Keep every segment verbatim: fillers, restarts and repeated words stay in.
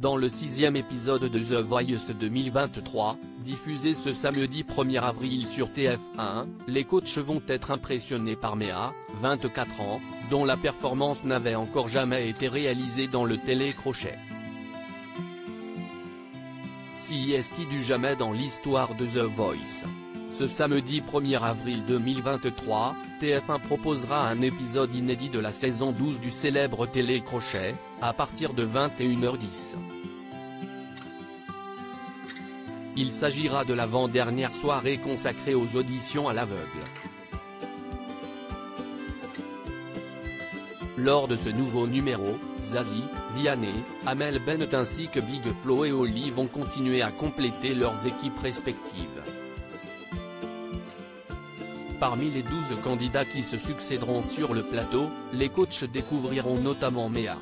Dans le sixième épisode de The Voice deux mille vingt-trois, diffusé ce samedi premier avril sur T F un, les coachs vont être impressionnés par Méa, vingt-quatre ans, dont la performance n'avait encore jamais été réalisée dans le télécrochet. Si est-il du jamais dans l'histoire de The Voice? Ce samedi premier avril deux mille vingt-trois, T F un proposera un épisode inédit de la saison douze du célèbre télécrochet, à partir de vingt et une heures dix. Il s'agira de l'avant-dernière soirée consacrée aux auditions à l'aveugle. Lors de ce nouveau numéro, Zazie, Vianney, Amel Bent ainsi que Big Flo et Oli vont continuer à compléter leurs équipes respectives. Parmi les douze candidats qui se succéderont sur le plateau, les coachs découvriront notamment Méa.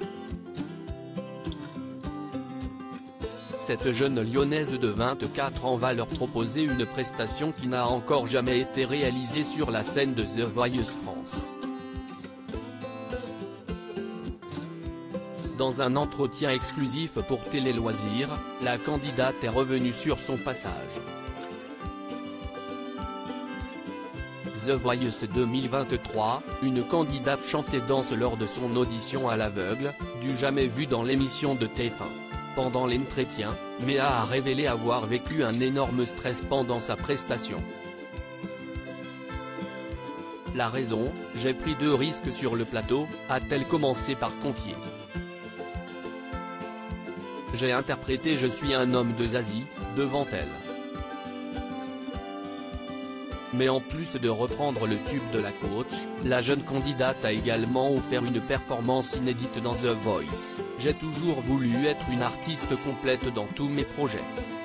Cette jeune lyonnaise de vingt-quatre ans va leur proposer une prestation qui n'a encore jamais été réalisée sur la scène de The Voice France. Dans un entretien exclusif pour Télé Loisirs, la candidate est revenue sur son passage. The Voice deux mille vingt-trois, une candidate chante et danse lors de son audition à l'aveugle, du jamais vu dans l'émission de T F un. Pendant l'entretien, Méa a révélé avoir vécu un énorme stress pendant sa prestation. La raison, j'ai pris deux risques sur le plateau, a-t-elle commencé par confier. J'ai interprété Je suis un homme de Zazie, devant elle. Mais en plus de reprendre le tube de la coach, la jeune candidate a également offert une performance inédite dans The Voice. J'ai toujours voulu être une artiste complète dans tous mes projets.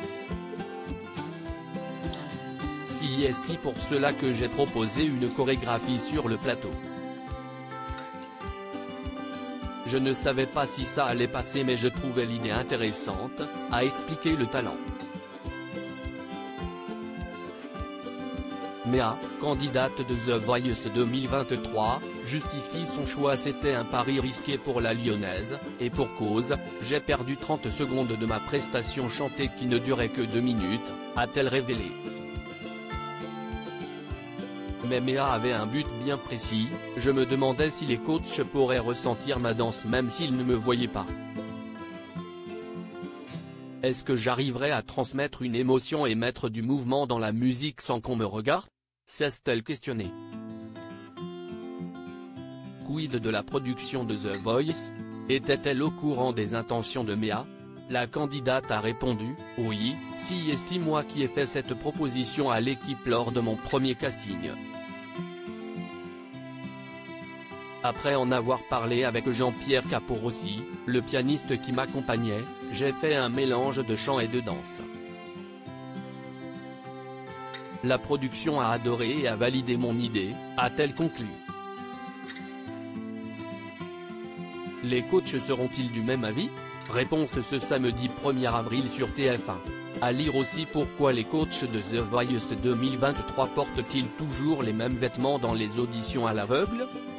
Si est pour cela que j'ai proposé une chorégraphie sur le plateau. Je ne savais pas si ça allait passer mais je trouvais l'idée intéressante, a expliqué le talent. Méa, candidate de The Voice deux mille vingt-trois, justifie son choix. C'était un pari risqué pour la lyonnaise, et pour cause, j'ai perdu trente secondes de ma prestation chantée qui ne durait que deux minutes, a-t-elle révélé. Mais Méa avait un but bien précis, je me demandais si les coachs pourraient ressentir ma danse même s'ils ne me voyaient pas. Est-ce que j'arriverais à transmettre une émotion et mettre du mouvement dans la musique sans qu'on me regarde? S'est-elle questionnée. Quid de la production de The Voice? Était-elle au courant des intentions de Méa? La candidate a répondu, oui, si est moi qui ai fait cette proposition à l'équipe lors de mon premier casting. Après en avoir parlé avec Jean-Pierre Caporosi, le pianiste qui m'accompagnait, j'ai fait un mélange de chant et de danse. La production a adoré et a validé mon idée, a-t-elle conclu. Les coachs seront-ils du même avis? Réponse ce samedi premier avril sur T F un. À lire aussi pourquoi les coachs de The Voice deux mille vingt-trois portent-ils toujours les mêmes vêtements dans les auditions à l'aveugle?